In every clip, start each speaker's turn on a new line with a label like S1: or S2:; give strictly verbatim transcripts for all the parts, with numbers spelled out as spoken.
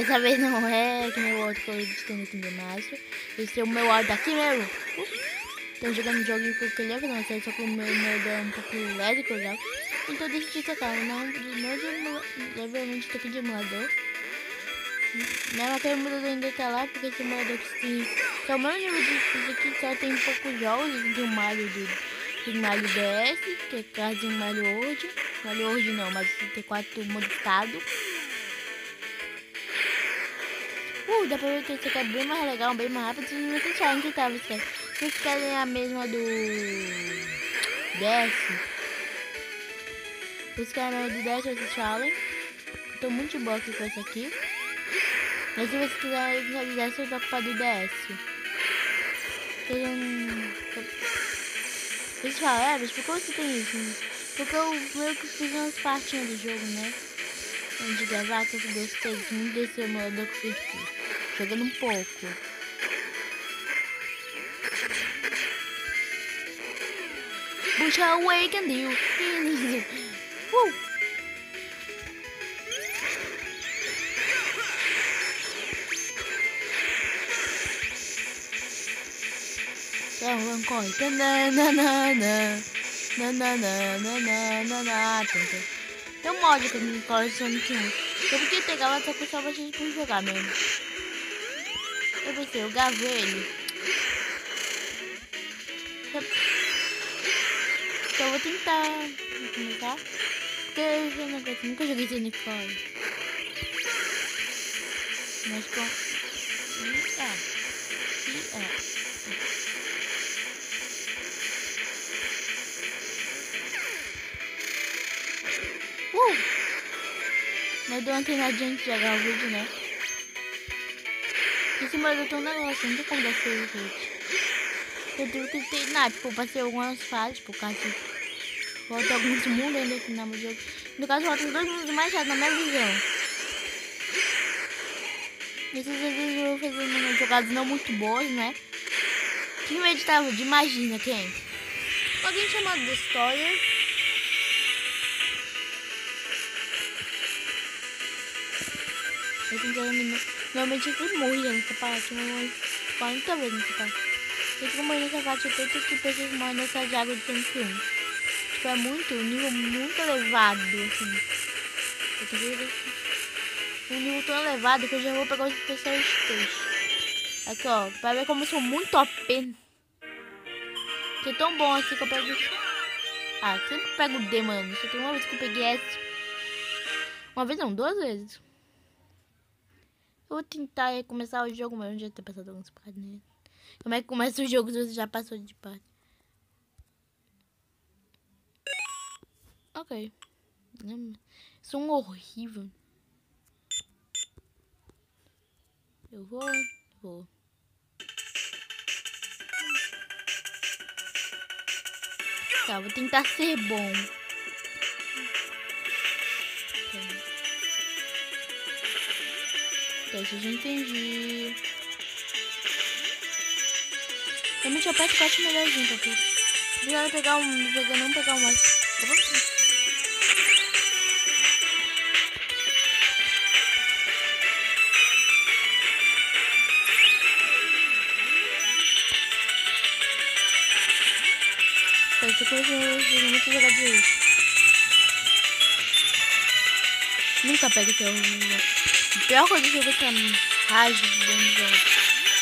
S1: Dessa vez não é que nem o outro que eu editei no Kinder Master. Esse é o meu áudio daqui mesmo. Uh, tô jogando um joguinho com o que leva, não sei, só que o meu modo é um pouco leve que eu jogo. Então eu decidi tocar, não, não de emulador, levemente tô aqui de emulador. Não é aquele emulador ainda tá lá, porque esse emulador que tem. Que é o mesmo nível de aqui, só tem poucos jogos. Tem o Mario do. Tem Mario D S, que é quase um Mario World. Mario World não, mas tem quatro modificado. Uh, dá pra ver que esse aqui é bem mais legal, bem mais rápido. Se vocês querem que tá, vocês querem. Se vocês querem a mesma do D S, se vocês querem a do D S, vocês falam. Tô muito de boa aqui com esse aqui. Mas se vocês quiserem a do D S, eu vou ocupar do D S. Tem um... Vocês falam, é, mas por que você tem isso? Porque eu meio que fiz umas partinhas do jogo, né? Antes de gravar, que eu gostei muito desse emulador que eu fiz, tipo, jogando um pouco. Puxa Awaken you. Uh! Então, corre. Tem um mod que eu me corre Sonic um. Eu podia pegar lá, só que eu só bastante por jogar mesmo. Eu pensei, eu gravo ele. Então eu vou tentar começar. Porque eu não nunca joguei Sonic fora. Mas com... É. É. Uh! Mas deu uma treinadinha antes de jogar o vídeo, né? Esse modo tem um negócio, não tem como dar save, gente. Eu tive que treinar, tipo, eu passei algumas fases, por causa de... Falta alguns mundos ainda no final do jogo. No caso, falta dois mundos mais chatos na minha visão. Esses vezes eu vou fazer umas jogadas não muito boas, né? Quem vai editar vídeo? Imagina quem? Alguém chamado de história. Eu tenho que normalmente eu sempre morro nessa parte, mas quarenta vezes nessa parte. Eu fico morrendo nessa parte tanto que pessoas morrem nessa de água de Sonic um. Tipo, é muito, um nível muito elevado, assim. Eu tenho que ver um nível tão elevado que eu já vou pegar os especiais três. Aqui, ó, pra ver como eu sou muito O P. Que é tão bom assim que eu pego... Ah, sempre pego o D, mano. Só tem uma vez que eu peguei S. Uma vez não, duas vezes. Eu vou tentar começar o jogo, mas eu já tenho passado alguns partes, né? Como é que começa o jogo se você já passou de parte? Ok. Sou um horrível. Eu vou, vou. Tá, vou tentar ser bom. Deixa eu já entendi. Realmente eu aperto quatro melhorzinho, porque obrigado pegar um. Pegar, não pegar um mais. Tá bom? Esse aqui eu vou muito jogar de hoje. Nunca pega esse jogo. A pior coisa do jogo é essa raiva de bom jogo.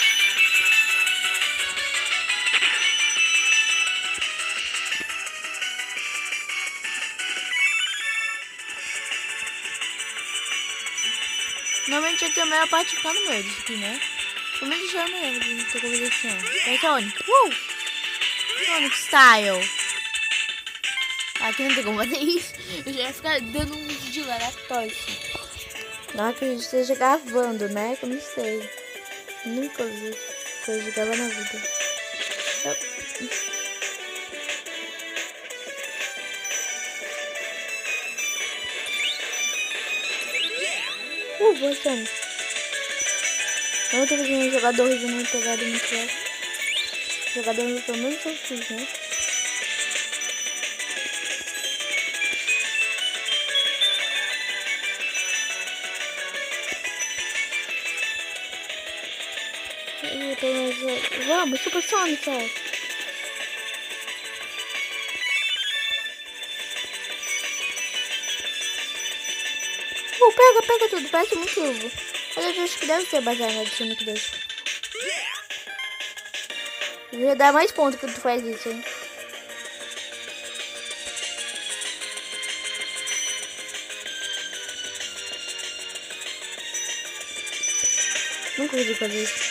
S1: Normalmente aqui a melhor parte fica no meio disso aqui, né? Como ele chama mesmo, tô com assim, ó. É Sonic. Uh! Sonic Style. Aqui não tem como fazer isso. Eu já ia ficar dando um vídeo aleatório. Não que a gente esteja gravando, né? Que eu não sei. Nunca vi coisa de gravar na vida. Eu... Uh, boa Sonic. Eu não tô fazendo um jogador e não pegado muito bem. Jogador não pelo menos eu fiz, né? Vamos, Super Sonic. Uh, pega, pega tudo, parece muito ovo. Mas eu acho que deve ser baseado no Sonic dois. Já dá mais ponto que tu faz isso, hein? Nunca consegui fazer isso.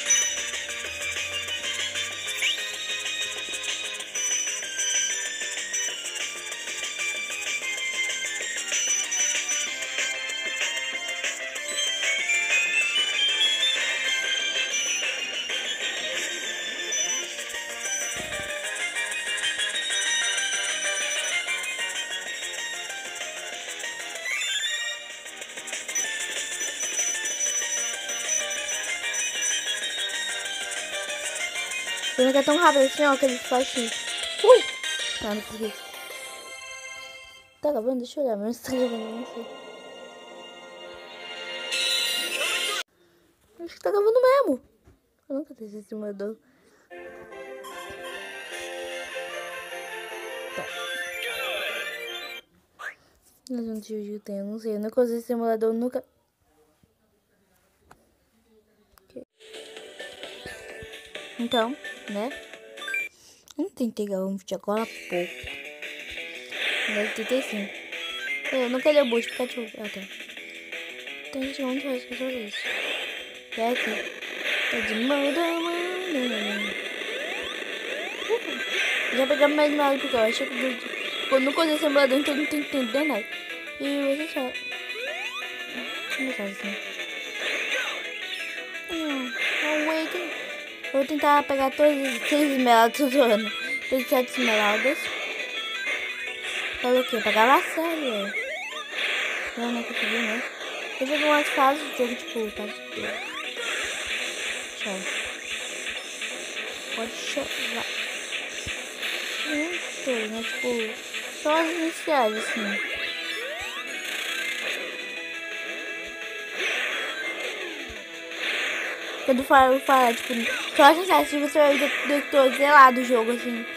S1: Ele não é tão rápido assim, ó, que ele faz assim. Ui! Ah, não consegui. Tá gravando? Deixa eu olhar, mas tá gravando, não sei. Acho que tá gravando mesmo. Eu nunca fiz esse simulador. Tá. Mas um tio tem, eu não sei. Eu nunca usei esse simulador, nunca. Então, né? Eu tentei gravar um vídeo agora há pouco. Eu tentei sim. Eu não queria o boot, porque eu... Ah, tá. Tem gente onde faz que fazer isso. É aqui. Tá de moda, mano. Já pegamos mais mal porque eu achei que eu nunca usei simulador, então eu não tô entendendo nada. E você só... Deixa eu botar assim. Não, wait. Vou tentar pegar todas as seis esmeraldas, tô zoando. Todas as sete esmeraldas. Falou o quê? Pegar lá sério. Não, não consegui, né? Eu joguei umas fases do jogo, tipo, fase de... Tchau. Pode chorar. Muito, né? Tipo, só as iniciais, assim. Quando fala, fala, tipo, só as iniciais, você vai ver todo zelado do jogo, assim.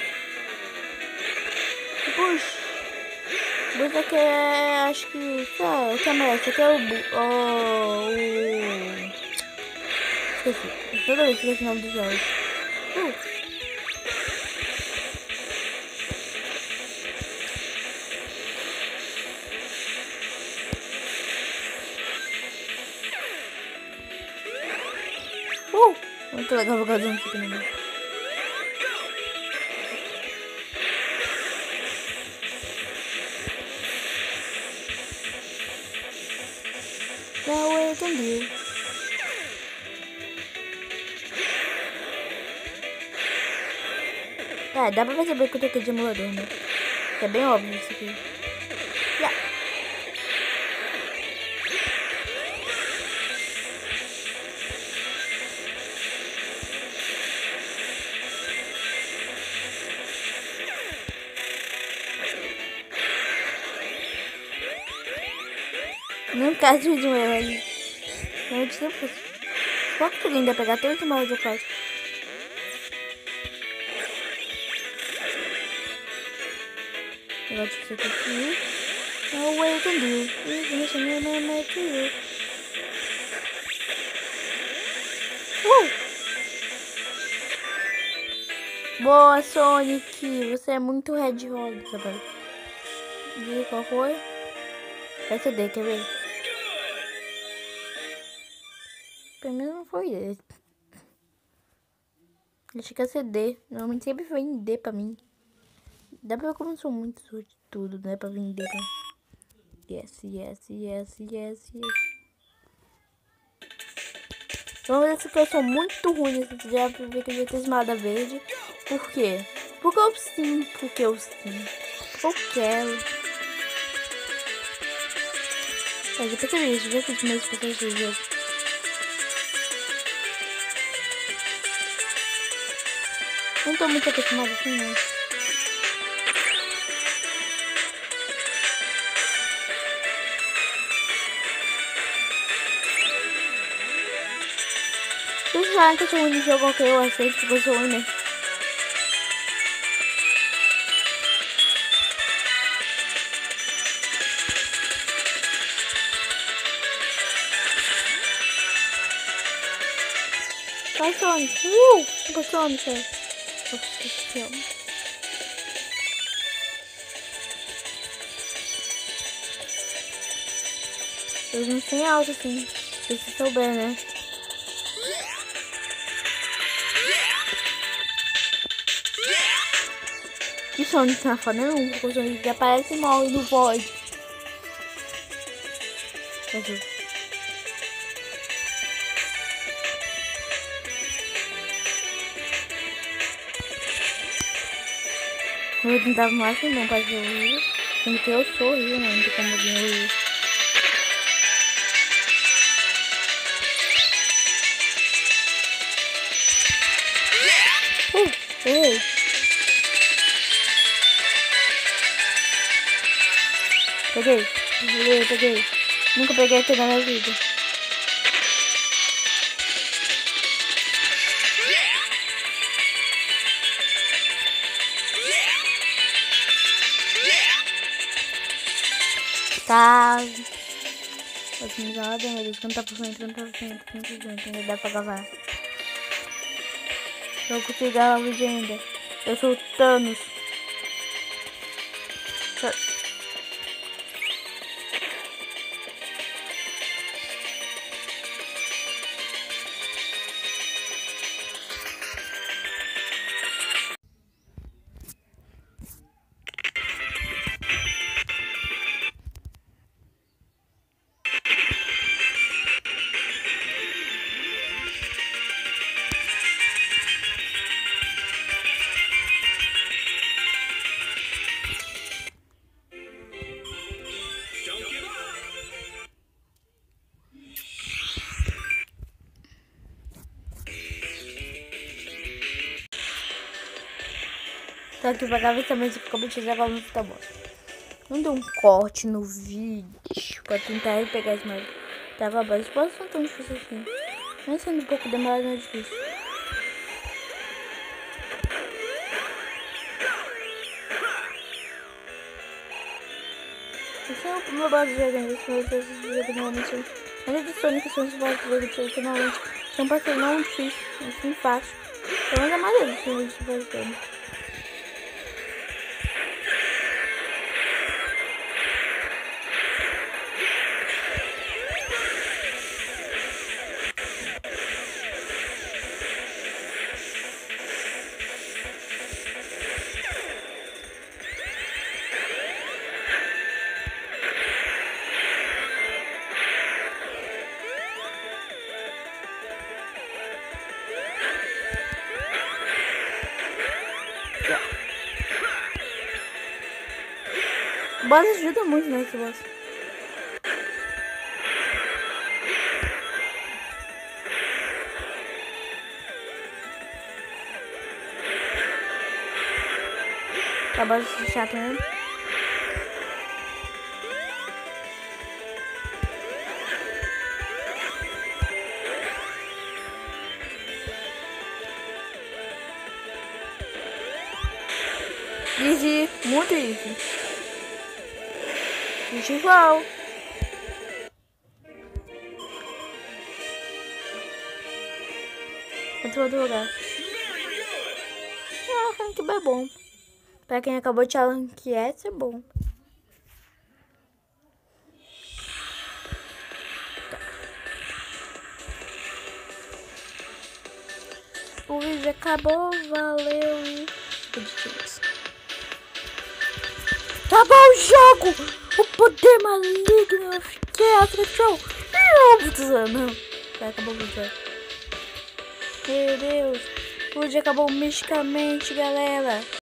S1: Puxa. Esse aqui é, acho que, cara, o que é melhor? Esse aqui é o, o, o... Esqueci, toda vez que esqueci o nome dos jogos. Uh. Uh. Muito legal por causa aqui no meio. Now eu entendi. É, dá pra perceber que eu tô aqui de emulador, né? É bem óbvio isso aqui. Yeah. Não caso de um erro ali. Não tinha possível. Só que tu ainda pegar todos os maus do código. Eu gosto disso aqui. No way can do. Uh! Boa, Sonic. Você é muito Red Hog, rapaz. E qual foi? Vai ser D, quer ver? Pra mim não foi D. Achei que ia ser D. Normalmente sempre foi em D pra mim. Dá pra ver como eu sou muito sortudo, né? Pra vir em D pra mim. Yes, yes, yes, yes, yes. Vamos ver se eu sou muito ruim nesse vídeo. Já pra ver que eu já tenho esmada verde. Por quê? Porque eu sim, porque eu sim. Eu quero. Tá, já percebi isso, já fiz mais pessoas do jogo. Não tô muito acostumada assim, não. Vocês falaram que eu sou ruim no jogo, ok? Eu aceito que eu sou ruim mesmo. Vai, Sonic. Uh! Vai, Sonic. Nossa, que amo. Eu não sei alto assim. Se você souber, né? E Sonic na foda não, porque o Sonic aparece mal no Void. Eu tentava o máximo não fazer o Rio, sendo que eu sou o Rio, né? Não tem como vir o Rio. Uh, errei. Peguei, peguei, peguei. Nunca peguei até na minha vida. Tá. Otimizada, meu Deus, trinta por cento, trinta por cento, trinta por cento, ainda dá pra gravar. Eu consigo gravar o vídeo ainda. Eu sou o Thanos. Tô aqui pra ver também se ficou muito legal no tá bom. Não deu um corte no vídeo pra tentar pegar esse mais. Tava bom, pode ser tão difícil assim. Mas sendo um pouco demorado, não é difícil. Esse é o meu base de jogo ainda. Esse é o meu jogo normalmente. Mas é de Sonic, são os bases de jogo que normalmente são parceiros não difíceis, assim fácil. Pelo menos a maioria dos jogos de base de jogo. O boss ajuda muito nesse boss. Tá boss chato, né? Easy, muito easy. Igual. Outro outro lugar. Ah, rank é bom. Pra quem acabou de falar que é, é bom. Tá. O vídeo acabou, valeu e positivos. Acabou o jogo! O poder maligno, eu fiquei atrasado. Não, não. Já acabou o vídeo. Meu Deus. O vídeo acabou misticamente, galera.